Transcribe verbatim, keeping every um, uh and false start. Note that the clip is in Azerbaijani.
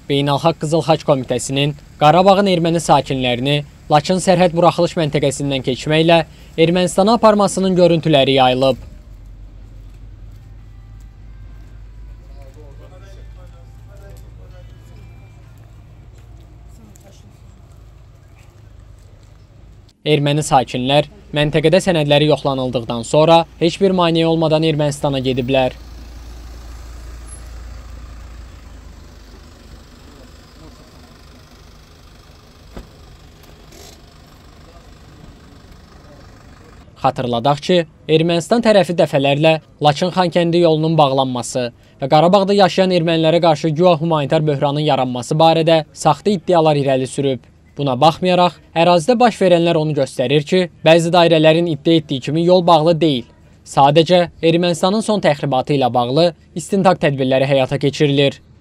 Beynəlxalq Qızıl Xaç Komitəsinin Qarabağın erməni sakinlərini Laçın sərhəd buraxılış məntəqəsindən keçməklə Ermənistana aparmasının görüntüləri yayılıb. Erməni sakinlər məntəqədə sənədləri yoxlanıldıqdan sonra heç bir maneə olmadan Ermənistana gediblər. Xatırladaq ki, Ermənistan tərəfi dəfələrlə Laçın-Xankəndi yolunun bağlanması və Qarabağda yaşayan ermənilərə qarşı güya humanitar böhranın yaranması barədə saxta iddialar irəli sürüb. Buna baxmayaraq, ərazidə baş verənlər onu göstərir ki, bəzi dairələrin iddia etdiyi kimi yol bağlı deyil. Sadəcə, Ermənistanın son təxribatı ilə bağlı istintaq tədbirləri həyata keçirilir.